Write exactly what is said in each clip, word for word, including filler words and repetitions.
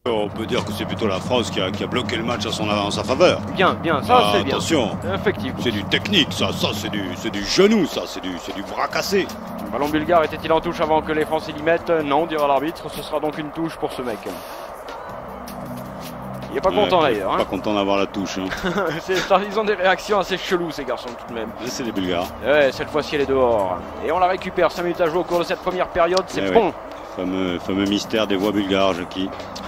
On peut dire que c'est plutôt la France qui a, qui a bloqué le match à son, en sa faveur. Bien, bien, ça ah, c'est bien. Attention, effectivement. C'est du technique, ça, ça c'est du, du genou, ça, c'est du, du bras cassé. Le ballon bulgare était-il en touche avant que les Français l'y mettent? Non, dira l'arbitre, ce sera donc une touche pour ce mec. Il est pas ouais, content d'ailleurs. Hein. Pas content d'avoir la touche. Hein. Ils ont des réactions assez cheloues ces garçons tout de même. C'est les Bulgares. Ouais, cette fois-ci elle est dehors. Et on la récupère, cinq minutes à jouer au cours de cette première période, c'est eh bon. Oui. Fameux, fameux mystère des voix bulgares, Jackie.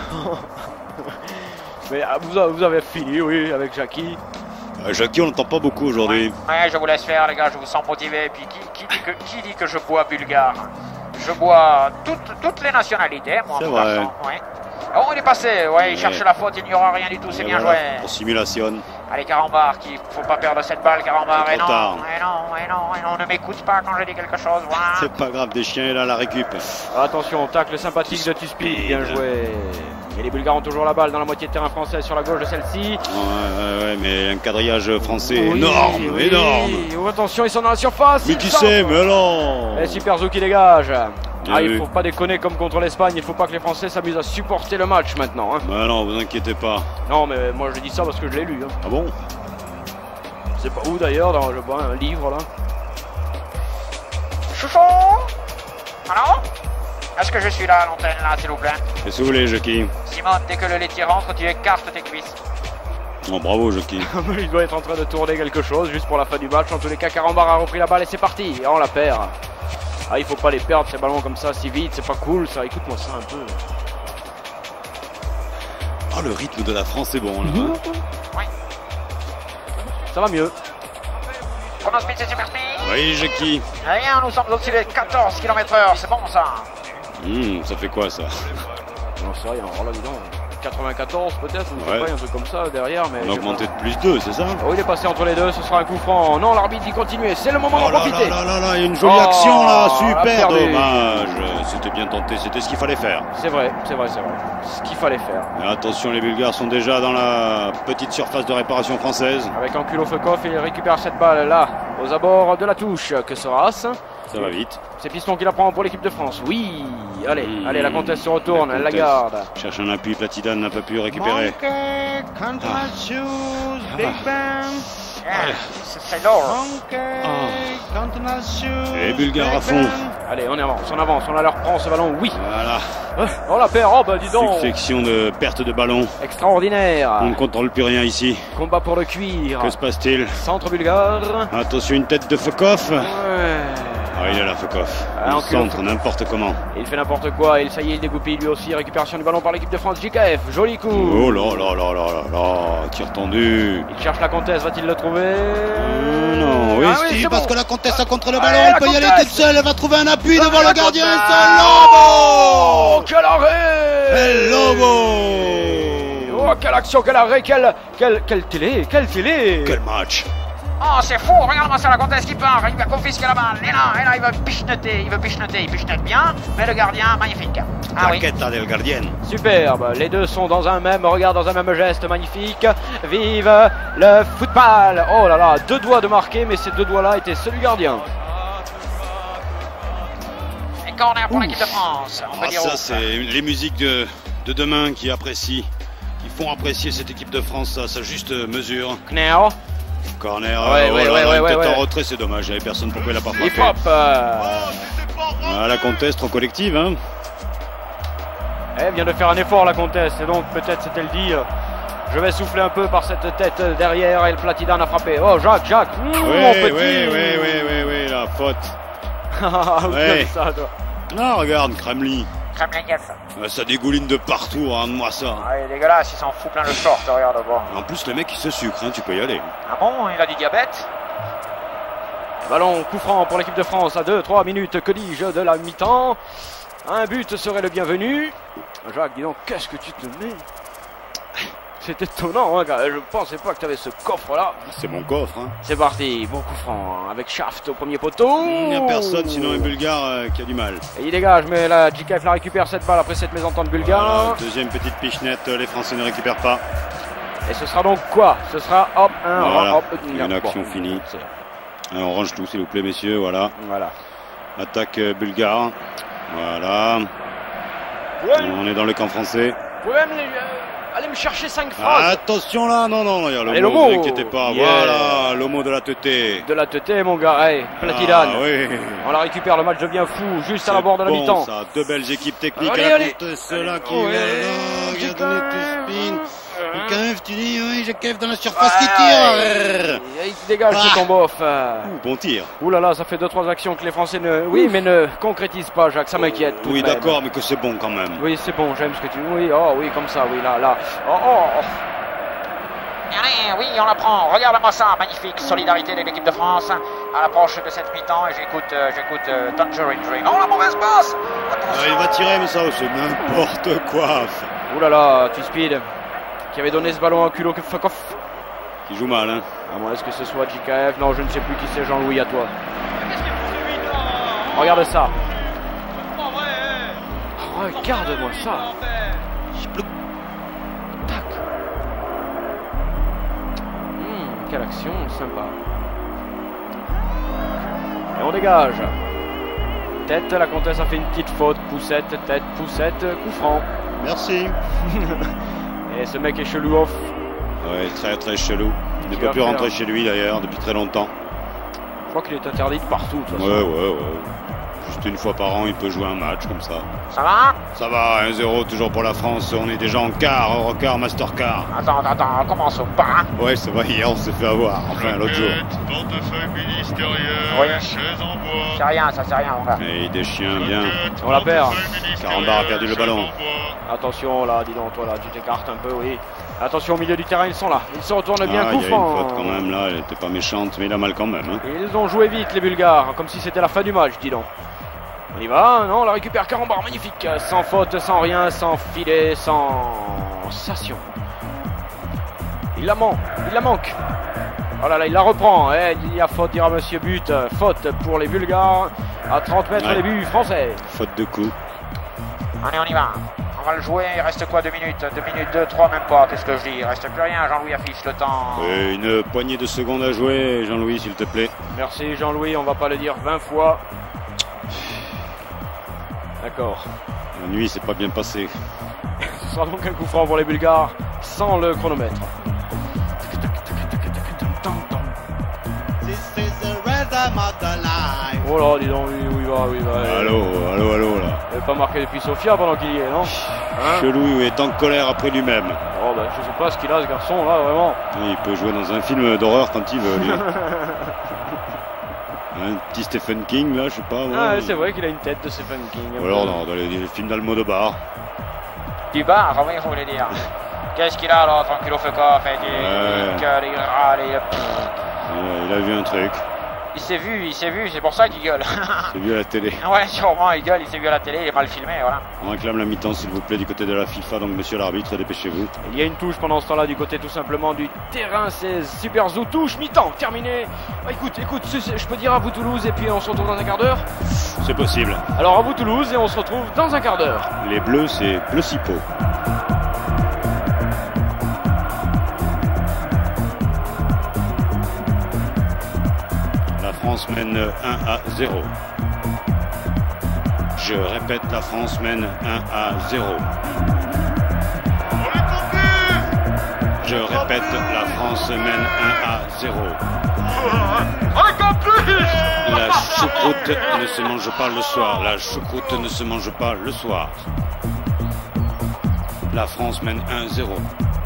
Mais vous, vous avez fini, oui, avec Jackie. Euh, Jackie, on n'entend pas beaucoup aujourd'hui. Ouais, ouais, je vous laisse faire, les gars, je vous sens motivé. Et puis, qui, qui, dit que, qui dit que je bois bulgare? Je bois toutes, toutes les nationalités, moi, c'est mon vrai. garçon. Ouais. Oh, il est passé, ouais, il ouais. cherche la faute, il n'y aura rien du tout, c'est bien voilà, joué. Pour simulation. Allez, Carambar, il faut pas perdre cette balle, Carambar. Et non, tard. et non, et non, et non, ne m'écoute pas quand je dis quelque chose, voilà. C'est pas grave, des chiens, et là, la récup. Attention, tacle sympathique de Tuspid, bien joué. Et les Bulgares ont toujours la balle dans la moitié de terrain français sur la gauche de celle-ci. Ouais, ouais, ouais, mais un quadrillage français oui, énorme, oui. énorme. Oh, attention, ils sont dans la surface. Mais qui sait, mais non. Et Super Zou qui dégage. Bien ah, vu. il faut pas déconner comme contre l'Espagne, il faut pas que les Français s'amusent à supporter le match maintenant. Hein. Bah non, vous inquiétez pas. Non, mais moi je dis ça parce que je l'ai lu. Hein. Ah bon? C'est pas où d'ailleurs, dans je vois un livre là. Chouchou. Alors? Est-ce que je suis là à l'antenne, là, s'il vous plaît? Qu'est-ce que vous voulez, Jackie? Simone, dès que le laitier rentre, tu écartes tes cuisses. Oh, bravo, Jackie. Il doit être en train de tourner quelque chose juste pour la fin du match. En tous les cas, Carambar a repris la balle et c'est parti. Et on la perd. Ah, il faut pas les perdre ces ballons comme ça si vite, c'est pas cool ça. Écoute-moi ça un peu. Ah, le rythme de la France est bon là. Mmh. Oui. Ça va mieux. Chrono speed, c'est super speed. Oui, Jackie. Rien, nous sommes au-dessus des quatorze kilomètres heure, c'est bon ça. Mmh, ça fait quoi ça? Non, c'est rien. Alors là, dis donc, quatre-vingt-quatorze peut-être, ou ouais. pas, un truc comme ça derrière. Mais on a augmenté de plus deux, c'est ça? Oh, il est passé entre les deux, ce sera un coup franc. Non, l'arbitre dit continuer, c'est le moment oh d'en profiter. Là, là, là, là, il y a une jolie oh, action là, super dommage. Perdu. C'était bien tenté, c'était ce qu'il fallait faire. C'est vrai, c'est vrai, c'est vrai. Ce qu'il fallait faire. Mais attention, les Bulgares sont déjà dans la petite surface de réparation française. Avec Ankulo Fekov, il récupère cette balle là, aux abords de la touche. Que sera-ce? Ça va vite. C'est Piston qui la prend pour l'équipe de France. Oui, allez, mmh. allez, la comtesse se retourne, la elle la garde. Cherche un appui, Platidane n'a pas pu récupérer. Monkey, Contra ah. Shoes, Big Ben. Yeah, c'est lourd. Les Bulgares à fond. Allez, on avance, on avance, on la leur prend ce ballon, oui. Voilà. On la perd, oh bah dis donc. Succession de perte de ballon. Extraordinaire. On ne contrôle plus rien ici. Combat pour le cuir. Que se passe-t-il? Centre bulgare. Attention, une tête de Fekov. Ouais. Ah, il est là, Fekov. Ah, il centre n'importe comment. Il fait n'importe quoi, et ça y est, il dégoupille lui aussi. Récupération du ballon par l'équipe de France, J K F, joli coup. Oh là là là là là là, tir tendu. Il cherche la comtesse, va-t-il le trouver? euh, Non, oui, ah, si, oui, parce bon. que la comtesse a contre le ballon, Allez, elle peut y aller toute seule, elle va trouver un appui ah, devant le gardien. C'est Oh, Lobo. quel arrêt! C'est Lobo. Oh, quelle action, quel arrêt, quelle, quelle, quelle télé, quelle télé! Quel match! Oh, c'est fou, regarde-moi ça, la comtesse qui part, il va confisquer la balle, et là, et là, il va pichenoter, il veut pichenoter, il pichenote bien, mais le gardien, magnifique. Ah oui. Claquette del gardien. Superbe, les deux sont dans un même regard, dans un même geste magnifique. Vive le football! Oh là là, deux doigts de marquer, mais ces deux doigts-là étaient ceux du gardien. Et corner pour l'équipe de France, on peut Ah, dire. ça, c'est les musiques de, de demain qui apprécient, qui font apprécier cette équipe de France à sa juste mesure. Knell. Corner, Ouais, oh ouais, là ouais, là, ouais, une ouais, tête ouais. en retrait, c'est dommage, il n'y avait personne, pourquoi il n'a pas Il frappé. frappe. Euh... Ah, la comtesse trop collective, hein. Elle vient de faire un effort, la comtesse, et donc peut-être c'est-elle dit, euh, je vais souffler un peu par cette tête derrière, et le Platidane a frappé. Oh, Jacques, Jacques, mmh, Oui, mon petit. oui, oui, oui, oui, oui, la faute. Ah, Ouais. ça, toi. Non, regarde, Kremlin. Kremlin-Kiev. Euh, Ça dégouline de partout, regarde-moi ça. Ah, il est dégueulasse, il s'en fout plein le short, regarde, bon. En plus, le mec, il se sucre, hein, tu peux y aller. Ah bon, il a du diabète? Ballon, coup franc pour l'équipe de France à deux trois minutes, que dis-je, de la mi-temps. Un but serait le bienvenu. Jacques, dis donc, qu'est-ce que tu te mets? C'est étonnant, hein, gars. Je pensais pas que tu avais ce coffre-là. C'est mon coffre, hein. C'est parti, bon coup franc, hein, avec Shaft au premier poteau. Il n'y a personne, sinon un Bulgare euh, qui a du mal. Et il dégage, mais là, J K F la récupère cette balle après cette mésentente bulgare. Voilà, deuxième petite pichenette, les Français ne récupèrent pas. Et ce sera donc quoi? Ce sera hop, un, Voilà, hop, une action bon. finie. Alors, on range tout, s'il vous plaît, messieurs, voilà. Voilà. Attaque euh, bulgare. Voilà. Ouais. On est dans le camp français. pouvez même euh, aller me chercher cinq francs. Ah, attention là, non, non, il y a Allez, Lomo, Lomo. ne vous inquiétez pas. Yeah. Voilà, Lomo de la teuté. De la teuté, mon gars. Hey, Platidane. Ah, oui. On la récupère, le match devient fou, juste à la bord de la bon, mi-temps. Ça, deux belles équipes techniques. Allez, à la allez. compte, ceux-là qui Ouais. viennent, qui a donné tout spin. Euh. Le K F, tu dis, oui, j'ai K F dans la surface qui Ouais. tire. Et il dégage, Ah. c'est ton bof. Ouh, bon tir. Ouh là là, ça fait deux trois actions que les Français ne, oui, mais ne concrétisent pas, Jacques. Ça m'inquiète. tout de Oui, même. d'accord, mais que c'est bon quand même. Oui, c'est bon, j'aime ce que tu. Oui, oh, oui, comme ça, oui, là, là. Oh, oh. Allez, oui, on la prend. Regarde-moi ça, magnifique solidarité de l'équipe de France à l'approche de cette mi-temps. Et j'écoute, euh, j'écoute euh, Tangerine Dream. Oh, la mauvaise passe. Ah, il va tirer, mais ça, c'est n'importe quoi. Ouh là là, T-Speed, qui avait donné ce ballon à culot que fuck off. Qui joue mal, hein. À moins est-ce que ce soit J K F? Non, je ne sais plus qui c'est, Jean-Louis, à toi. Regarde ça. Regarde-moi ça. Tac. Hmm, quelle action sympa. Et on dégage. Tête, la comtesse a fait une petite faute. Poussette, tête, poussette, coup franc. Merci. Et ce mec est chelou off. Ouais, très très chelou. Il ne Tu peut vas plus faire. rentrer chez lui d'ailleurs depuis très longtemps. Je crois qu'il est interdit de partout. De toute Ouais, façon. ouais, ouais. Juste une fois par an, il peut jouer un match comme ça. Ça va? Ça va, un zéro toujours pour la France. On est déjà en quart, Euroquart, Mastercard. Attends, attends, attends, on commence au pas. Ouais, c'est vrai, hier on s'est fait avoir. Enfin, l'autre jour. Portefeuille ministériel, Oui. chaise en bois. C'est rien, ça c'est rien, mon gars. Et des chiens bien. On la perd. Carambar a perdu le ballon. Attention là, dis donc, toi là, tu t'écartes un peu, oui. Attention au milieu du terrain, ils sont là. Ils se retournent bien, Ah, coup il y a une franc. faute quand même là, elle était pas méchante, mais il a mal quand même. Hein. Ils ont joué vite, les Bulgares, comme si c'était la fin du match, dis donc. On y va, non, on la récupère, Carambar, magnifique. Sans faute, sans rien, sans filet, sans sensation. Il la manque, il la manque. Oh là là, il la reprend. Eh, il y a faute, dira Monsieur But. Faute pour les Bulgares. À trente mètres, Ouais. les buts français. Faute de coup. Allez, on y va. On va le jouer. Il reste quoi? Deux minutes? Deux minutes, deux, trois, même pas. Qu'est-ce que je dis? Il reste plus rien. Jean-Louis affiche le temps. Et une poignée de secondes à jouer, Jean-Louis, s'il te plaît. Merci Jean-Louis, on va pas le dire vingt fois. D'accord. La nuit, c'est pas bien passé. Ce sera donc un coup franc pour les Bulgares sans le chronomètre. Oh là, dis donc, oui, oui, va, oui, va. Allô, allô, allô, là. Il n'avait pas marqué depuis Sofia pendant qu'il y est, non hein? Chelou est en colère après lui-même. Oh bah, je sais pas ce qu'il a, ce garçon, là, vraiment. Il peut jouer dans un film d'horreur quand il veut, lui. Un petit Stephen King, là, je sais pas. Ouais. Ah, c'est vrai qu'il a une tête de Stephen King. Ou alors dans, dans les, les films d'Almodovar. Du bar, oui, vous voulez dire. Qu'est-ce qu'il a là, tranquille au feu fait il, Ouais. il gueule, il râle, il... Il, il a vu un truc. il s'est vu, il s'est vu, c'est pour ça qu'il gueule. C'est vu à la télé. Ouais, sûrement, il gueule, il s'est vu à la télé, il est mal filmé, voilà. On réclame la mi-temps, s'il vous plaît, du côté de la FIFA. Donc, monsieur l'arbitre, dépêchez-vous. Il y a une touche pendant ce temps-là du côté tout simplement du terrain. C'est Super Zoo, touche, mi-temps, terminé. Bah, écoute, écoute, c'est- c'est- je peux dire à vous Toulouse et puis on se retrouve dans un quart d'heure. C'est possible. Alors à vous Toulouse et on se retrouve dans un quart d'heure. Les bleus, c'est bleu cipo. La France mène un à zéro. Je répète, la France mène un à zéro. On est conquis. Je répète, la France mène un à zéro. On est conquis. La choucroute ne se mange pas le soir. La choucroute ne se mange pas le soir. La France mène un zéro.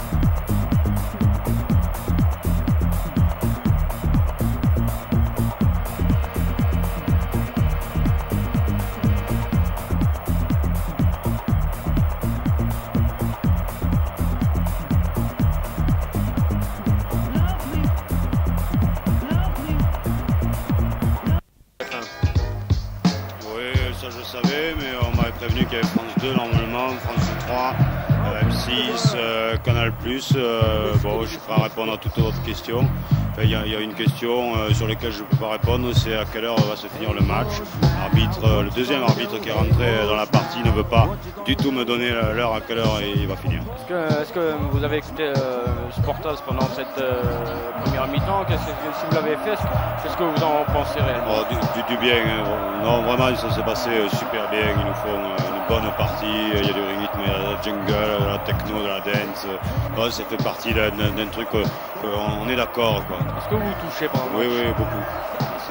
Oui, ça je savais, mais on m'avait prévenu qu'il y avait France deux normalement, France trois, euh, M six, euh, Canal plus. Euh, bon, je suis prêt à répondre à toutes votre questions. Il y, a- il y a une question euh, sur laquelle je ne peux pas répondre, c'est à quelle heure va se finir le match. L'arbitre, euh, le deuxième arbitre qui est rentré dans la partie ne veut pas du tout me donner l'heure à quelle heure il va finir. Est-ce que, est-ce que vous avez écouté euh, Sportas pendant cette euh, première mi-temps? Qu'est-ce que, si vous l'avez fait, est-ce que- qu'est-ce que vous en pensez réellement? Oh, du, du- du bien, hein. Non, vraiment ça s'est passé euh, super bien. Ils nous font euh, une bonne partie. Il y a du rythme, il y a de la jungle, de la techno, de la dance. Ouais, ça fait partie d'un, d'un truc euh, on est d'accord, quoi. Est-ce que vous touchez pendant le Oui, match? oui, beaucoup. Ça.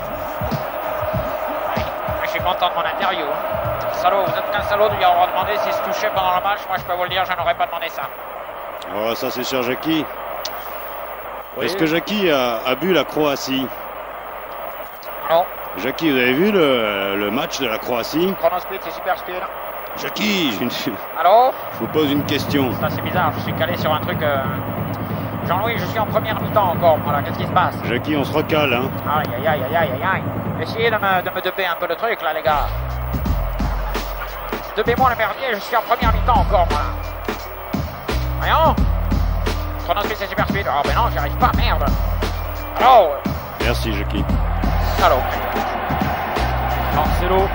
Je suis content de mon interview. Hein. Salaud, vous êtes qu'un salaud de lui avoir demandé s'il se touchait pendant le match. Moi, je peux vous le dire, je n'aurais pas demandé ça. Oh, ça, c'est cher Jackie. Oui. Est-ce que Jackie a, a bu la Croatie? Non, Jackie, vous avez vu le, le match de la Croatie? chrono speed, c'est super speed. Jackie, je, je Allô? vous pose une question. Ça, c'est bizarre, je suis calé sur un truc. Euh... Jean-Louis, je suis en première mi-temps encore. Voilà, qu'est-ce qui se passe? Jackie, on se recale, hein? Aïe, aïe, aïe, aïe, aïe, aïe. Essayez de me, de me doper un peu le truc, là, les gars. Dopez-moi le merdier, je suis en première mi-temps encore, moi. Voyons. Chrono speed, c'est super speed. Oh, ben non, j'y arrive pas, merde. Allô? Merci, Jackie. Allô? Marcelo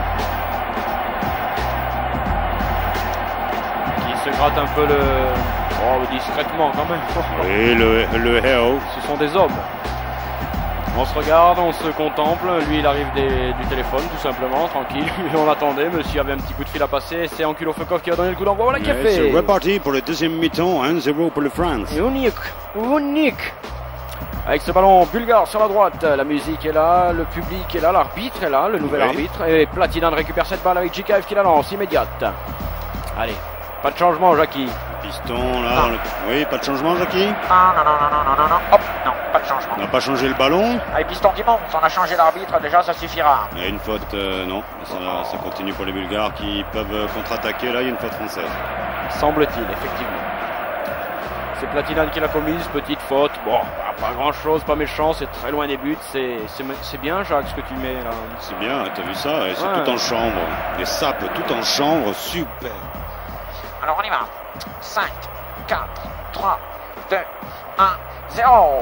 qui se gratte un peu le... Oh, discrètement quand même. Oui, le, le héros. Ce sont des hommes. On se regarde, on se contemple. Lui, il arrive des- du téléphone, tout simplement, tranquille. On attendait, monsieur avait un petit coup de fil à passer. C'est Ankylo Fekov qui a donné le coup d'envoi. Voilà qui a Ouais, fait. c'est reparti pour le deuxième mi-temps, un zéro pour le France. Unique, unique. Avec ce ballon bulgare sur la droite, la musique est là, le public est là, l'arbitre est là, le nouvel Oui. arbitre. Et Platinan récupère cette balle avec Jikaev qui la lance immédiate. Allez, pas de changement, Jackie. Piston, là. on le- Oui, pas de changement, Jackie? Non, non, non, non, non, non, non. Hop, non, pas de changement. On n'a pas changé le ballon. Allez, piston qui monte, on a changé l'arbitre, déjà, ça suffira. Il y a une faute, euh, non. Ça, ça continue pour les Bulgares qui peuvent euh, contre-attaquer. Là, il y a une faute française. Semble-t-il, effectivement. C'est Platinan qui l'a commise, petite faute. Bon, pas grand chose, pas méchant, c'est très loin des buts. C'est, c'est, c'est bien, Jacques, ce que tu mets là. C'est bien, t'as vu ça? Et c'est Ouais. tout en chambre. Des sapes tout en chambre, super. Alors, on y va. cinq, quatre, trois, deux, un, zéro.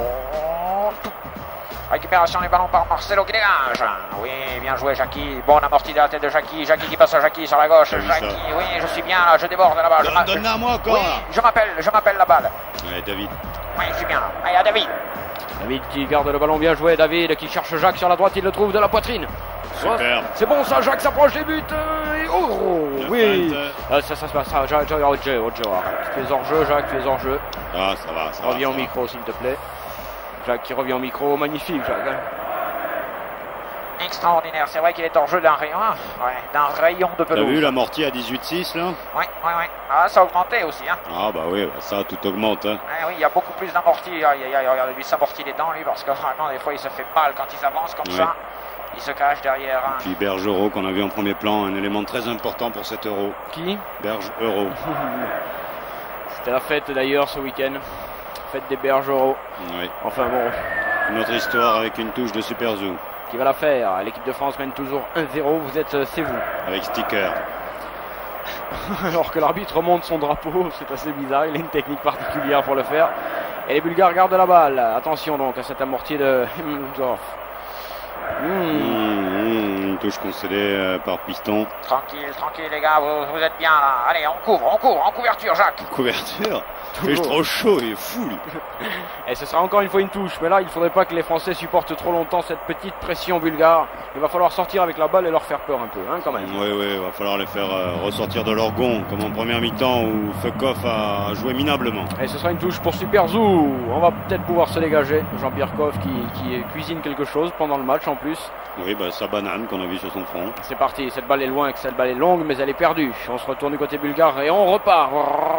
Récupération du ballon par Marcelo qui dégage. Oui, bien joué, Jackie. Bonne amortie de la tête de Jackie. Jackie qui passe à Jackie sur la gauche. T'as vu Jackie, ça? oui, je suis bien là, je déborde là-bas. Je Donne- m'a- Donne-la à moi encore, Oui, là. je m'appelle, je m'appelle la balle. Ouais, David. Oui, je suis bien là. Allez, à David. David qui garde le ballon, bien joué. David qui cherche Jacques sur la droite, il le trouve de la poitrine. Super. C'est bon ça, Jacques s'approche des buts. euh, et- Oh, La oui. feinte. Ah, ça, ça se passe. Ça, Jacques, Jacques, hors-jeu, hors-jeu, arrête. Tu es hors-jeu, Jacques, tu es hors-jeu. Ah, ça va, ça va. Reviens au ça va. micro, s'il te plaît. Jacques qui revient au micro, magnifique, Jacques. hein. Extraordinaire. C'est vrai qu'il est hors jeu d'un rayon. Ouais, d'un rayon de T'as pelouse. vu l'amorti à dix-huit six, là? Oui, oui, oui. Ah, ça a augmenté aussi, hein. Ah, bah oui, bah ça, tout augmente, hein. Eh oui, il y a beaucoup plus d'amortis. Aïe, aïe, aïe, regardez lui s'amortit les dents, lui, parce que vraiment, des fois, il se fait mal quand il s'avance comme Ouais. ça. Il se cache derrière un. Puis Bergerot, qu'on a vu en premier plan, un élément très important pour cet euro. Qui Bergerot. C'était la fête d'ailleurs ce week-end. Fête des Bergerot. Oui. Enfin bon, Une autre histoire avec une touche de Super Zoo. qui va la faire? L'équipe de France mène toujours un zéro. Vous êtes, euh, c'est vous. Avec sticker. Alors que l'arbitre monte son drapeau, c'est assez bizarre, il a une technique particulière pour le faire. Et les Bulgares gardent la balle. Attention donc à cet amorti de Hemdorf. Mmh, mmh, une touche concédée euh, par Piston. Tranquille, tranquille, les gars, vous, vous êtes bien là. Allez, on couvre, on couvre, en couverture, Jacques. Couverture. Il fait Toujours. trop chaud, il est fou, lui. Et ce sera encore une fois une touche, mais là il faudrait pas que les Français supportent trop longtemps cette petite pression bulgare. Il va falloir sortir avec la balle et leur faire peur un peu, hein, quand même. Oui, oui, il va falloir les faire euh, ressortir de leur gond, comme en première mi-temps où Fekov a joué minablement. Et ce sera une touche pour Super Zoo. On va peut-être pouvoir se dégager. Jean-Pierre Coff qui, qui cuisine quelque chose pendant le match en plus. Oui, bah, sa banane qu'on a vu sur son front. C'est parti, cette balle est loin, que cette balle est longue, mais elle est perdue. On se retourne du côté bulgare et on repart.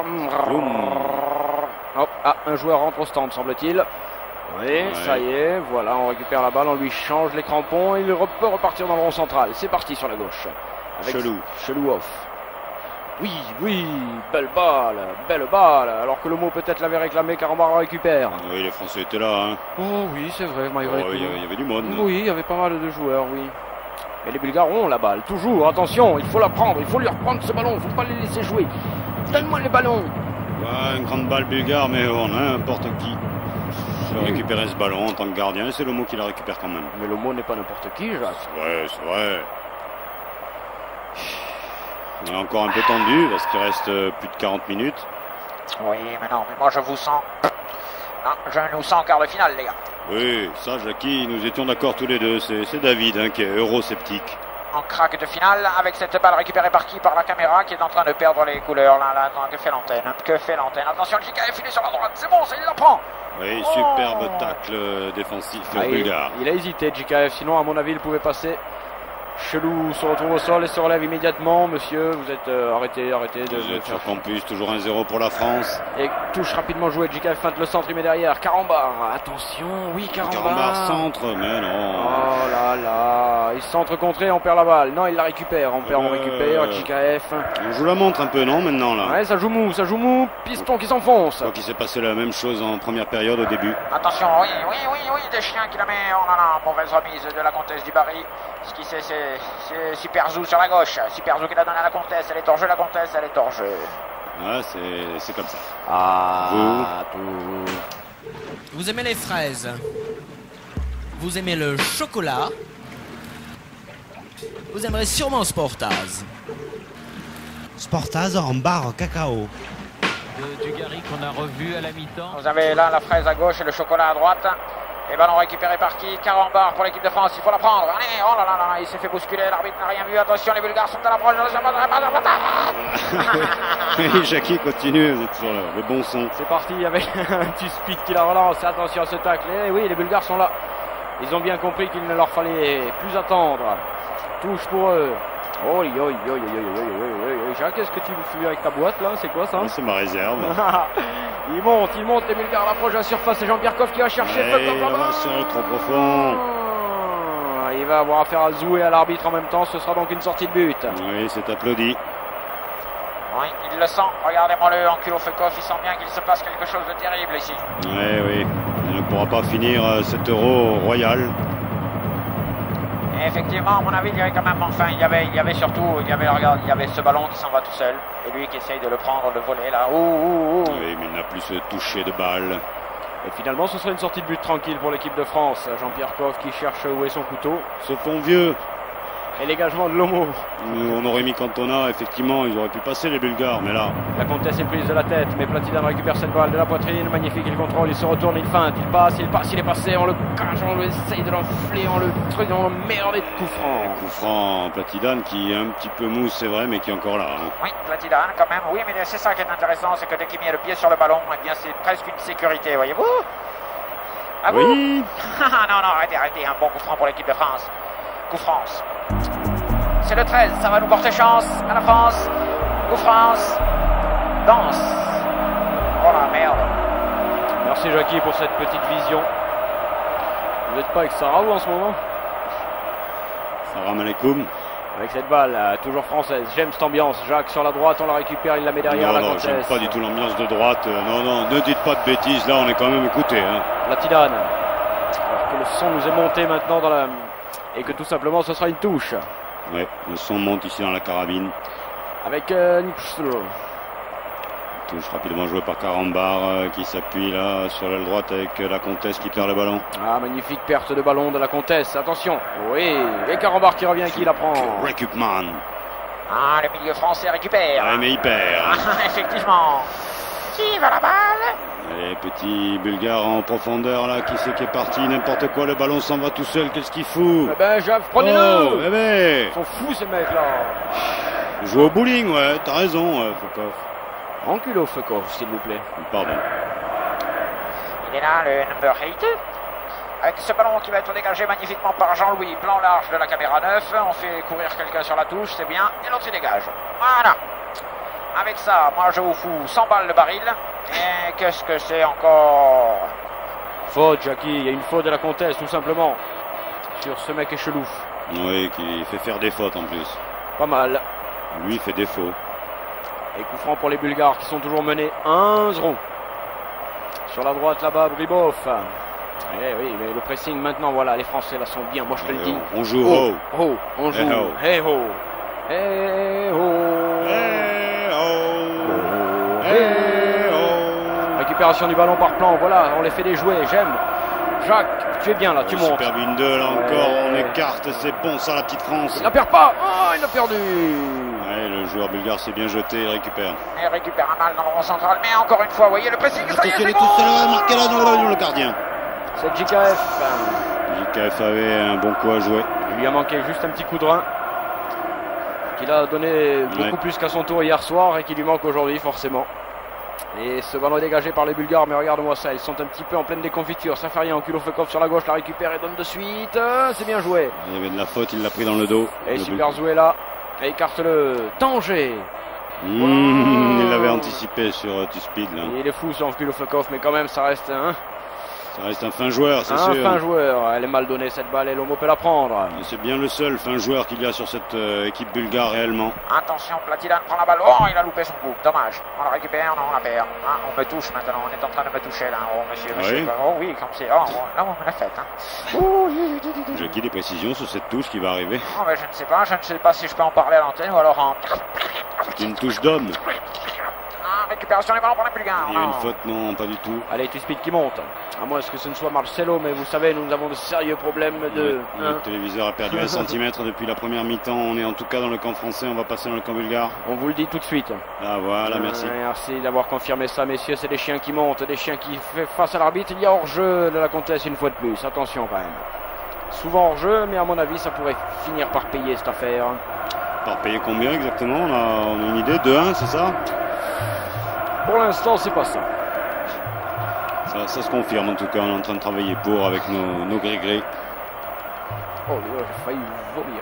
Hop, ah, un joueur rentre au stand, semble-t-il. Oui, Ouais. ça y est, voilà, on récupère la balle, on lui change les crampons et il re- peut repartir dans le rond central. C'est parti sur la gauche. Chelou. Chelou off. Oui, oui, belle balle, belle balle. Alors que le mot peut-être l'avait réclamé, Karambara récupère. Oui, les Français étaient là, hein. Oh oui, c'est vrai, malgré Oh, tout. il y avait- il y avait du monde. Oui, il y avait pas mal de joueurs, oui. Et les Bulgares ont la balle, toujours, attention, il faut la prendre, il faut lui reprendre ce ballon, il ne faut pas les laisser jouer. Donne-moi les ballons. Ouais, une grande balle bulgare, mais on a n'importe qui peut récupérer ce ballon en tant que gardien. C'est le mot qui la récupère quand même. Mais le mot n'est pas n'importe qui, Jacques. Ouais, c'est vrai. On est encore un peu tendu parce qu'il reste euh, plus de quarante minutes. Oui, mais non, mais moi je vous sens. Non, je nous sens en quart de finale, les gars. Oui, ça, Jackie, nous étions d'accord tous les deux. C'est c'est David hein, qui est eurosceptique. en crack de finale avec cette balle récupérée par qui? Par la caméra qui est en train de perdre les couleurs. Là, là, attends, que fait l'antenne? Que fait l'antenne? Attention, J K F il est sur la droite, c'est bon, ça il la prend. Oui, Oh. superbe tacle défensif Ah, il, bulgare. il a hésité J K F, sinon à mon avis il pouvait passer. Chelou se retrouve au sol et se relève immédiatement. Monsieur, vous êtes euh, arrêté, arrêtez de, Vous de êtes faire. sur campus, toujours un zéro pour la France. Et touche rapidement joué. J K F feinte le centre, il met derrière. Carambar, attention, oui Carambar. Carambar centre, mais non. Oh là là, il centre contré, on perd la balle. Non, il la récupère, on perd, on Euh. récupère. J K F. On joue la montre un peu, non, maintenant là. Ouais, ça joue mou, ça joue mou. Piston qui s'enfonce. Je crois qu'il s'est passé la même chose en première période au début. Attention, oui, oui, oui, oui, des chiens qui la met. Oh là là, mauvaise remise de la comtesse du Barry. Ce qui c'est, c'est, c'est Super Zou sur la gauche. Super Zou qui l'a donné à la comtesse. Elle est hors jeu, la comtesse, elle est hors jeu. Ouais, c'est, c'est comme ça. Ah, Vous. tout. Vous aimez les fraises? Vous aimez le chocolat? Vous aimerez sûrement Sportaz. Sportaz en barre cacao. de Dugarry qu'on a revu à la mi-temps. Vous avez là la fraise à gauche et le chocolat à droite. Et ballon récupéré par qui? Carambar pour l'équipe de France, il faut la prendre. Allez, oh là là là, il s'est fait bousculer, l'arbitre n'a rien vu. Attention, les Bulgares sont à l'approche. Et Jackie continue, vous êtes sur le, le bon son. C'est parti avec un petit speed qui la relance. Attention à ce tacle. Et oui, les Bulgares sont là. Ils ont bien compris qu'il ne leur fallait plus attendre. Touche pour eux. Oh, yo, yo, yo, yo, yo, yo, yo, yo. Jacques, qu'est-ce que tu fais avec ta boîte là? C'est quoi ça? C'est ma réserve. Il monte, il monte, les Bulgares l'approchent de la surface. C'est Jean-Pierre Coff qui va chercher. Ouais, attention, trop profond. Il va avoir affaire à Zou et à l'arbitre en même temps. Ce sera donc une sortie de but. Oui, c'est applaudi. Oui, il le sent. Regardez-moi-le en culot Fekov. Il sent bien qu'il se passe quelque chose de terrible ici. Oui, oui. Il ne pourra pas finir euh, cet euro royal. Et effectivement, à mon avis, il y avait quand même, enfin, il y avait, il y avait surtout, il y avait, regarde, il y avait ce ballon qui s'en va tout seul. Et lui qui essaye de le prendre, de voler là. Ouh, ouh, ouh. Oui, mais il n'a plus ce toucher de balle. Et finalement, ce sera une sortie de but tranquille pour l'équipe de France. Jean-Pierre Coff qui cherche où est son couteau. Se font vieux. Et l'égagement de Lomo. On aurait mis Cantona, effectivement, ils auraient pu passer les Bulgares, mais là. La comtesse est prise de la tête, mais Platidane récupère cette balle de la poitrine. Magnifique, il contrôle, il se retourne, il feinte, il passe, il passe, il est passé. On le cache, on essaye de l'enfler, on le truc, on le merde et de coup franc. Coup franc, Platidane qui est un petit peu mou, c'est vrai, mais qui est encore là. Hein. Oui, Platidane quand même. Oui, mais c'est ça qui est intéressant, c'est que dès qu'il met le pied sur le ballon, eh bien, c'est presque une sécurité, voyez-vous. À vous. Oui. non, non, arrêtez, arrêtez. Un bon coup franc pour l'équipe de France. Coup France. C'est le treize, ça va nous porter chance à la France. Coup France. Danse. Oh la merde. Merci Jackie pour cette petite vision. Vous n'êtes pas avec Sarraou en ce moment? Salam alaikum. Avec cette balle, euh, toujours française. J'aime cette ambiance. Jacques sur la droite, on la récupère, il la met derrière Non, la non, comtesse. j'aime pas du tout l'ambiance de droite. Euh, non, non, ne dites pas de bêtises, là on est quand même écouté. Hein. Platidane. Alors que le son nous est monté maintenant dans la... Et que tout simplement ce sera une touche. Ouais, le son monte ici dans la carabine. Avec euh, Nick Schlo. Touche rapidement joué par Carambar euh, qui s'appuie là sur l'aile droite avec euh, la comtesse qui perd le ballon. Ah, magnifique perte de ballon de la comtesse. Attention. Oui. Et Carambar qui revient, qui la prend. Recupman. Ah, le milieu français récupère. Ouais, mais il perd. Ah, effectivement. Qui va la balle? Les petits Bulgares en profondeur là, qui c'est qui est parti? N'importe quoi, le ballon s'en va tout seul, qu'est-ce qu'il fout? Eh ben, Jacques, prenez-le. Oh, eh ben, Ils sont fous ces mecs là. joue au bowling, ouais, t'as raison, euh, Fokov. Enculé au Fekov, s'il vous plaît. Pardon. Il est là, le number eight. Avec ce ballon qui va être dégagé magnifiquement par Jean-Louis, plan large de la caméra neuf. On fait courir quelqu'un sur la touche, c'est bien. Et l'autre il dégage. Voilà. Avec ça, moi je vous fous cent balles le baril. Et qu'est-ce que c'est encore? Faute, Jackie. Il y a une faute de la comtesse, tout simplement. Sur ce mec échelouf. Oui, qui fait faire des fautes en plus. Pas mal. Lui, il fait défaut. Et coup franc pour les Bulgares qui sont toujours menés un zéro. Sur la droite là-bas, Bribov. Eh oui, mais le pressing maintenant, voilà, les Français là sont bien, moi je te le dis. On joue Oh, haut. oh, on joue. Eh oh. Hey ho. Hey ho. Eh oh. Hey Eh oh. Récupération du ballon par plan, voilà, on les fait déjouer, j'aime. Jacques, tu es bien là, tu montes. Superbe une deux là encore, Ouais. on écarte, c'est bon ça la petite France. Il la perd pas. Oh, il a perdu. Ouais, le joueur bulgare s'est bien jeté, il récupère. Il récupère un mal dans le rond central. Mais encore une fois, vous voyez le pressing, ça y est, Attention, il c'est est tout bon. seul, marqué là dans le gardien. C'est J K F. J K F avait un bon coup à jouer. Il lui a manqué juste un petit coup de rein. qu'il a donné beaucoup Ouais. plus qu'à son tour hier soir et qui lui manque aujourd'hui forcément. Et ce ballon est dégagé par les Bulgares, mais regarde-moi ça, ils sont un petit peu en pleine déconfiture. Ça fait rien, Kulofekov sur la gauche, la récupère et donne de suite. Euh, C'est bien joué. Il y avait de la faute, il l'a pris dans le dos. Et Le Super Zou est là, et écarte le danger. Mmh, il l'avait anticipé sur euh, Two-Speed là. Il est fou sur Kulofekov, mais quand même ça reste un, Ça reste un fin joueur, c'est un sûr. fin joueur. Elle est mal donnée cette balle et Lomo peut la prendre. Et c'est bien le seul fin joueur qu'il y a sur cette euh, équipe bulgare réellement. Attention, Platidan prend la balle. Oh, il a loupé son coup. Dommage. On la récupère, non, on la perd. Hein, on me touche maintenant. On est en train de me toucher là. Oh, monsieur, monsieur. Oui. Oh, oui, comme c'est. Oh, oh, là, on me l'a fait. Hein. Oh, oui, oui, oui, oui. Jackie, des précisions sur cette touche qui va arriver. Oh, ben, je ne sais pas. Je ne sais pas si je peux en parler à l'antenne ou alors en. C'est une touche d'homme. Ah, récupération des ballons pour les Bulgares. Il y a une Non. faute, non, pas du tout. Allez, Two-Speed qui monte. À moins que ce ne soit Marcelo, mais vous savez, nous avons de sérieux problèmes de. Le hein. téléviseur a perdu un centimètre depuis la première mi-temps. On est en tout cas dans le camp français, on va passer dans le camp bulgare. On vous le dit tout de suite. Ah voilà, merci. Euh, merci d'avoir confirmé ça, messieurs. C'est des chiens qui montent, des chiens qui fait face à l'arbitre. Il y a hors-jeu de la Comtesse une fois de plus. Attention quand même. Souvent hors-jeu, mais à mon avis, ça pourrait finir par payer cette affaire. Par payer combien exactement? On a, on a une idée, deux un, c'est ça? Pour l'instant, c'est pas ça. ça Ça se confirme en tout cas, on est en train de travailler pour avec nos, nos gris-gris. Oh, là, j'ai failli vomir.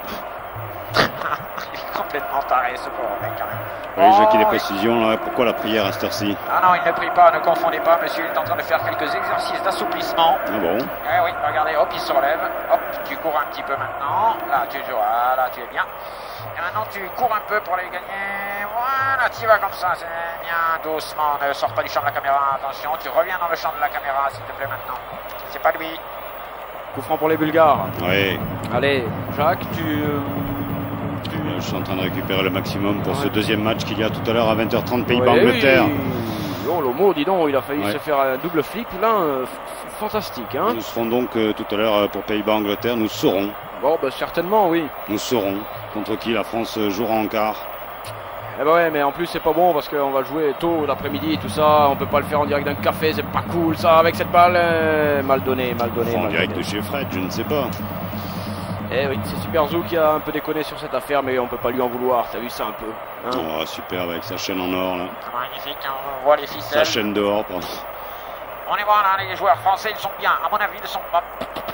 Il est complètement taré, ce pauvre mec, quand même. Oui, Oh, Jackie, des oui. précisions, là, pourquoi la prière à cette heure-ci? Ah non, il ne prie pas, ne confondez pas, monsieur. Il est en train de faire quelques exercices d'assouplissement. Ah bon? Eh oui, regardez, hop, il se relève. Hop, tu cours un petit peu maintenant. Là, tu voilà, tu es bien. Et maintenant, tu cours un peu pour les gagner. Voilà, tu y vas comme ça, c'est bien, doucement. Ne sors pas du champ de la caméra, attention. Tu reviens dans le champ de la caméra, s'il te plaît, maintenant. C'est pas lui. Coup franc pour les Bulgares. Oui, Allez, Jacques, tu. euh, tu... je suis en train de récupérer le maximum pour ce Ouais. deuxième match qu'il y a tout à l'heure à vingt heures trente Ouais, Pays-Bas-Angleterre. oui. Oh, Lomo, dis donc, il a failli Ouais. se faire un double flip là. euh, f- fantastique, hein. Nous serons donc euh, tout à l'heure euh, pour Pays-Bas-Angleterre, nous saurons, Bon, bah, certainement, oui. nous saurons contre qui la France euh, jouera en quart. Eh ben ouais, mais en plus c'est pas bon parce qu'on va jouer tôt l'après-midi et tout ça, on peut pas le faire en direct d'un café, c'est pas cool ça, avec cette balle, euh, mal donné, mal donné, Enfin, en mal direct donné. de chez Fred, je ne sais pas. Eh oui, c'est Super Zou qui a un peu déconné sur cette affaire, mais on peut pas lui en vouloir, t'as vu ça un peu, hein. Oh, superbe avec sa chaîne en or là. Magnifique, on voit les Sa ficelles. chaîne dehors, pardon. On les voit là, les joueurs français, ils sont bien. À mon avis, ils sont pas,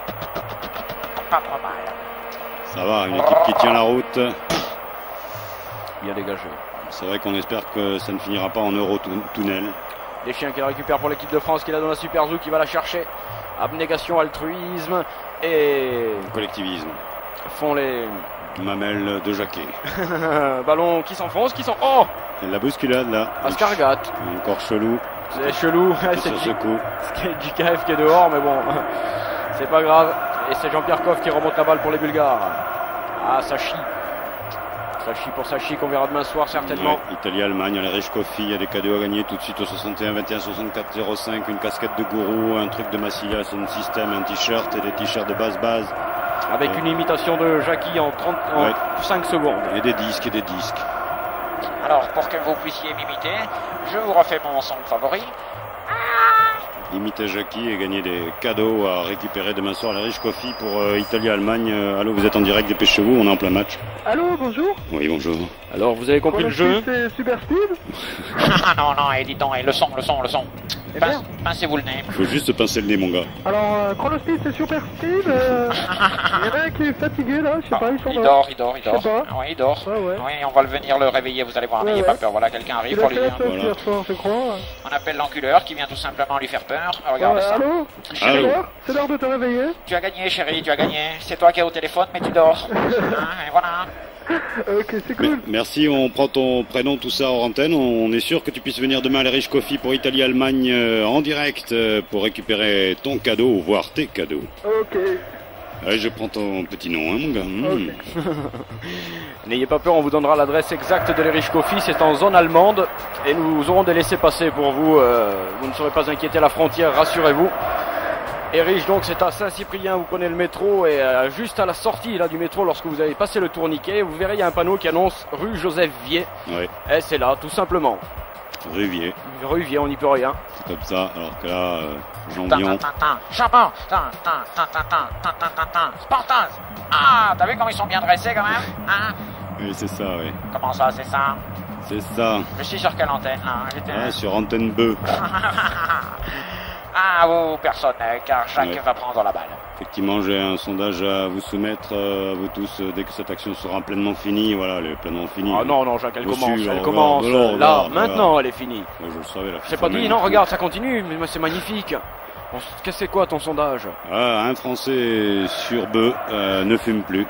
pas trop mal. Ça va, une équipe qui tient la route. Bien dégagé. C'est vrai qu'on espère que ça ne finira pas en euro-tunnel. Les chiens qui la récupèrent pour l'équipe de France, qui la donne à Super Zou, qui va la chercher. Abnégation, altruisme, et Collectivisme. font les Mamelle de Jacquet. ballons qui s'enfoncent, qui sont... Oh, Et la bousculade là. Ascargat. Encore chelou. C'est chelou, c'est Sur ce coup. J K F qui est dehors, mais bon, c'est pas grave. Et c'est Jean-Pierre Coff qui remonte la balle pour les Bulgares. Ah, ça chie. Ça chie pour ça chie qu'on verra demain soir certainement. Ouais, Italie-Allemagne, à la Riche Coffee, il y a des cadeaux à gagner tout de suite au soixante et un vingt et un soixante-quatre zéro cinq, une casquette de gourou, un truc de Massilia, son système, un t-shirt et des t-shirts de base base. Avec Ouais. une imitation de Jackie en, trente, en Ouais. cinq secondes. Et des disques et des disques. Alors, pour que vous puissiez m'imiter, je vous refais mon son favori. Imiter Jackie et gagner des cadeaux à récupérer demain soir à la Riche Coffee pour euh, Italie-Allemagne. Euh, allô, vous êtes en direct, dépêchez-vous, on est en plein match. Allô, bonjour. Oui, bonjour. Alors vous avez compris le jeu? C'est Super Speed. Ah non, non, et dis donc, et le son, le son, le son. Eh Pince- merde. Pincez-vous le nez. Il faut juste pincer le nez, mon gars. Alors, euh, Chrono Speed, c'est Super Speed. euh, Il y en a un qui est fatigué là, je sais pas, ils sont Il là. dort, il dort, il Je dort. sais pas. Ah oui, il dort. Ouais, ouais. Oui, on va le venir le réveiller, vous allez voir, Ouais, n'ayez ouais. pas peur. Voilà, quelqu'un arrive Il pour a lui fait la dire. fête Voilà. hier soir, je crois. On appelle l'enculeur qui vient tout simplement lui faire peur. Ah, Regardez Ouais, ça. allô. C'est Allô. l'heure C'est l'heure de te réveiller. Tu as gagné, chérie, tu as gagné. C'est toi qui es au téléphone, mais tu dors. Hein, et voilà. Ok, c'est Mais- cool. merci, on prend ton prénom, tout ça hors antenne. On est sûr que tu puisses venir demain à la Riche Coffee pour Italie-Allemagne euh, en direct euh, pour récupérer ton cadeau ou voir tes cadeaux. Ok. Allez, je prends ton petit nom, hein, mon gars. Mmh. N'ayez pas peur, on vous donnera l'adresse exacte de l'Erich Coffee, c'est en zone allemande et nous aurons des laissés-passer pour vous, euh, vous ne serez pas inquiétés à la frontière, rassurez-vous. Erich donc c'est à Saint-Cyprien, vous prenez le métro et euh, juste à la sortie là, du métro, lorsque vous avez passé le tourniquet, vous verrez il y a un panneau qui annonce rue Joseph Vier Ouais, et c'est là tout simplement. Ruvier, Rue Vier, on n'y peut rien. c'est comme ça. Alors que là, euh, Tin, Jean-Bion. tin, tin, tin. Charbon. Tin, tin, tin, tin, tin, tin, tin, tin, tin. Spartans. Ah, t'as vu comme ils sont bien dressés quand même, hein? Oui, c'est ça, oui. Comment ça, c'est ça? C'est ça. Je suis sur quelle antenne là? J'étais- Ah, sur Antenne Bœuf. Ah, vous, personne, euh, car Jacques Ouais. va prendre la balle. Effectivement, j'ai un sondage à vous soumettre, euh, à vous tous, euh, dès que cette action sera pleinement finie. Voilà, elle est pleinement finie. Ah non, non, Jacques, elle Reçu, commence, là, elle regarde, commence. voilà, Là, regarde, maintenant, regarde. elle est finie. Ouais, je le savais, la C'est FIFA pas dit, même. non, regarde, ça continue, mais moi, c'est magnifique. Bon, qu'est-ce que c'est quoi ton sondage? Ah, un Français sur Bœuf euh, ne fume plus.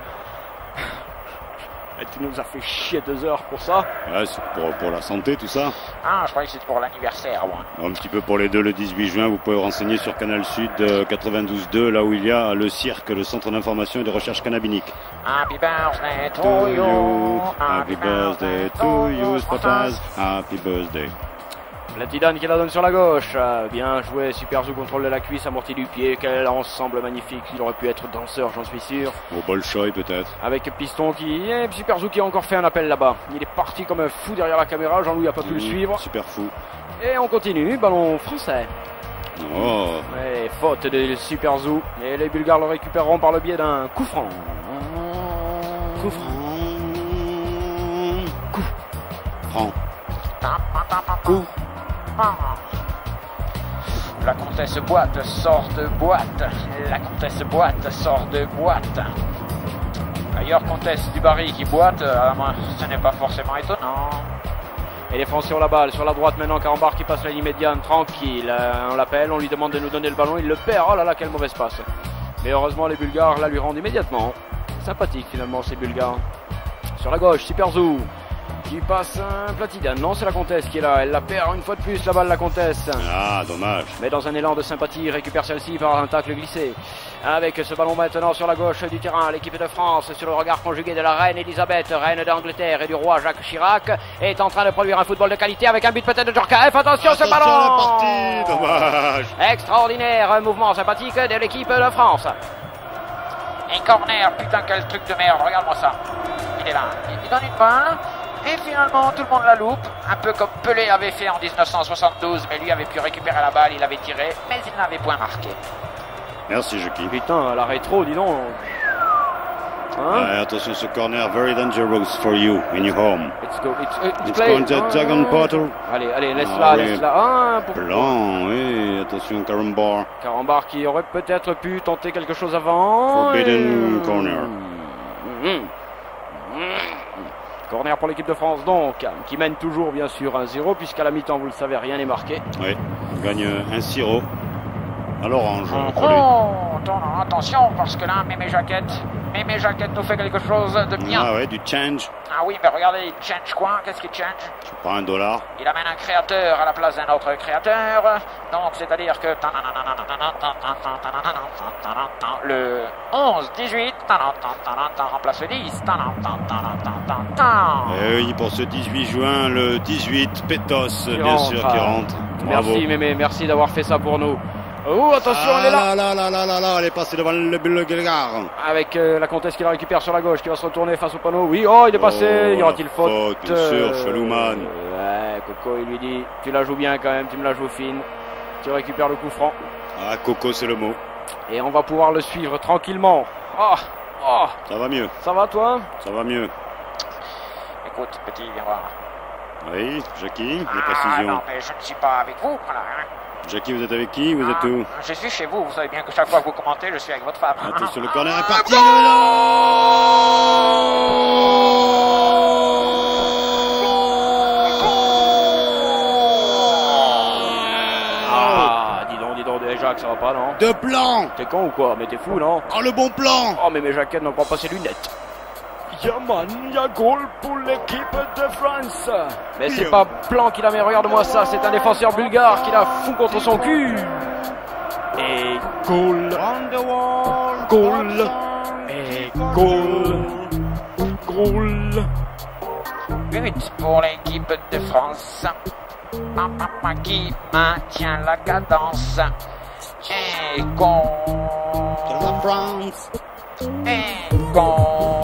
Et tu nous as fait chier deux heures pour ça. Ouais, c'est pour, pour la santé, tout ça. Ah, je croyais que c'était pour l'anniversaire, moi. Un petit peu pour les deux, le dix-huit juin, vous pouvez vous renseigner sur Canal Sud euh, quatre-vingt-douze deux, là où il y a le cirque, le centre d'information et de recherche cannabinique. Happy birthday to To you. you, happy birthday to you, Spotaz, happy birthday. La Tidane qui la donne sur la gauche. Ah, bien joué, Super Zou, contrôle de la cuisse, amorti du pied. Quel ensemble magnifique. Il aurait pu être danseur, j'en suis sûr. Au Bolchoï peut-être. Avec Piston qui. Et Super Zou qui a encore fait un appel là-bas. Il est parti comme un fou derrière la caméra. Jean-Louis a pas pu le suivre. Super fou. Et on continue. Ballon français. Oh. Et faute de Super Zou. Et les Bulgares le récupéreront par le biais d'un coup franc. Coup franc. Coup. Franc. Coup. La comtesse boîte sort de boîte. La comtesse boîte sort de boîte. D'ailleurs, comtesse du Barry qui boite, euh, moi, ce n'est pas forcément étonnant. Et les Français ont la balle. Sur la droite maintenant, Carambar qui passe la ligne médiane. Tranquille. Euh, on l'appelle, on lui demande de nous donner le ballon. Il le perd. Oh là là, quelle mauvaise passe. Mais heureusement, les Bulgares la lui rendent immédiatement. Sympathique finalement, ces Bulgares. Sur la gauche, Super Zou qui passe un Platidane. Non, c'est la comtesse qui est là. Elle la perd une fois de plus, la balle, la comtesse. Ah, dommage. Mais dans un élan de sympathie, récupère celle-ci par un tacle glissé. Avec ce ballon maintenant sur la gauche du terrain, l'équipe de France, sur le regard conjugué de la reine Elisabeth, reine d'Angleterre, et du roi Jacques Chirac, est en train de produire un football de qualité avec un but peut-être de Djorkaeff. Attention, ce ballon! Attention, la partie, dommage. Extraordinaire, un mouvement sympathique de l'équipe de France. Et corner, putain, quel truc de merde, regarde-moi ça. Il est là, il donne une balle, et finalement tout le monde la loupe. Un peu comme Pelé avait fait en dix-neuf cent soixante-douze, mais lui avait pu récupérer la balle, il avait tiré, mais il n'avait point marqué. Merci, Joki. Putain, la rétro, dis donc. Hein? Ouais, attention, ce corner, very dangerous for you in your home. Let's go, it's, it's, It's play. going to Dragon Portal. Allez, allez, laisse-la, Ah, oui. laisse-la. Ah, pour... Blanc, oui, attention, Carambar. Carambar qui aurait peut-être pu tenter quelque chose avant. Forbidden Et- corner. Mmh. Mmh. Corner pour l'équipe de France donc, qui mène toujours bien sûr un zéro, puisqu'à la mi-temps, vous le savez, rien n'est marqué. Oui, on gagne un sirop à l'orange pour lui. Oh, attends, attention, parce que là, Mémé Jaquette, Mémé Jaquette nous fait quelque chose de bien. Ah ouais, du change. Ah oui, mais regardez, il change quoi? Qu'est-ce qu'il change? Tu prends un dollar. Il amène un créateur à la place d'un autre créateur. Donc, c'est-à-dire que le onze dix-huit remplace le dix. Et oui, pour ce dix-huit juin, le dix-huit, Pétos, Qui bien rentre. sûr, qui rentre. Bravo. Merci Mémé, merci d'avoir fait ça pour nous. Oh, attention, Ah elle est là. là là là là là, elle est passée devant le Bulgare. Avec euh, la comtesse qui la récupère sur la gauche, qui va se retourner face au panneau. Oui, oh, il est passé. Oh, Y aura-t-il faute? faute, bien sûr, Felouman. Ouais, Coco, il lui dit, tu la joues bien quand même, tu me la joues fine. Tu récupères le coup franc. Ah, Coco, c'est le mot. Et on va pouvoir le suivre tranquillement. Oh, oh, Ça va mieux, ça va toi? ça va mieux. Écoute, petit, viens voir. Oui, Jackie, les Ah précisions. non, mais je ne suis pas avec vous, voilà. Hein. Jackie, vous êtes avec qui? Vous êtes Ah, où? Je suis chez vous, vous savez bien que chaque fois que vous commentez, je suis avec votre femme. Attention, le corner est parti. Ah, dis donc, dis donc, eh, Jacques, ça va pas, non? De plan. T'es con ou quoi? Mais t'es fou, non? Oh, le bon plan. Oh, mais mes jaquettes n'ont pas passé lunettes. Yaman, y'a goal pour l'équipe de France. Mais c'est pas Plan qui la met, regarde-moi ça, c'est un défenseur bulgare qui la fout contre son cul. Et goal, goal, et goal, goal. But pour l'équipe de France. Papa qui maintient la cadence. Et con. La France. Et con.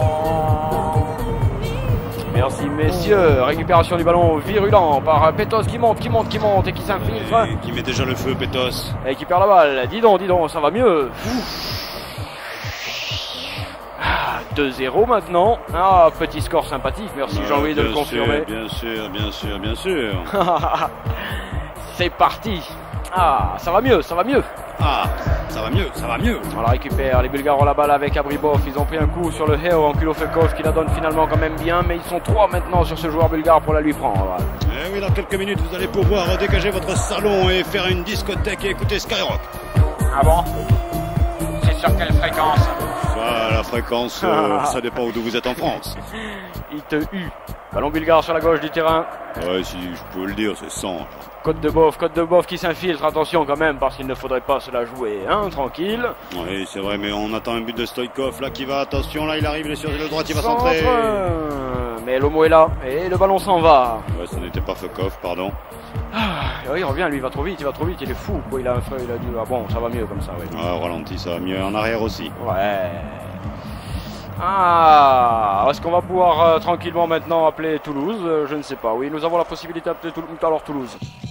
Merci messieurs, récupération du ballon virulent par Pétos qui monte, qui monte, qui monte et qui s'infiltre. Et qui met déjà le feu, Pétos. Et qui perd la balle. Dis donc, dis donc, ça va mieux. Ah, deux zéro maintenant. Ah, petit score sympathique, merci Ouais, Jean-Louis de le bien confirmer. sûr, bien sûr, bien sûr, bien sûr. C'est parti. Ah, ça va mieux, ça va mieux. Ah, ça va mieux, ça va mieux. On la récupère, les Bulgares ont la balle avec Abribov. Ils ont pris un coup sur le Heo en Kulofekov qui la donne finalement quand même bien. Mais ils sont trois maintenant sur ce joueur bulgare pour la lui prendre. Eh oui, dans quelques minutes, vous allez pouvoir dégager votre salon et faire une discothèque et écouter Skyrock. Ah bon? C'est sur quelle fréquence? Ça, la fréquence, euh, ça dépend d'où vous êtes en France. Il te hue. Ballon bulgare sur la gauche du terrain. Ouais, si je peux le dire, c'est cent. Côte de Boeuf, Côte de Boeuf qui s'infiltre. Attention quand même parce qu'il ne faudrait pas se la jouer, hein, tranquille. Oui, c'est vrai, mais on attend un but de Stoïkov là qui va. Attention, là, il arrive, il est sur le droit, il va Centre. centrer. Mais Lomo est là et le ballon s'en va. Ouais, ça n'était pas Fekov, pardon. Ah, oui, il revient, lui, il va trop vite, il va trop vite, il est fou. Quoi, il a un feu, il a dit, ah bon, ça va mieux comme ça, oui. Ah, au ralenti, ça va mieux. En arrière aussi. Ouais. Ah, est-ce qu'on va pouvoir euh, tranquillement maintenant appeler Toulouse? Euh, Je ne sais pas. Oui, nous avons la possibilité d'appeler Toulouse. Alors Toulouse.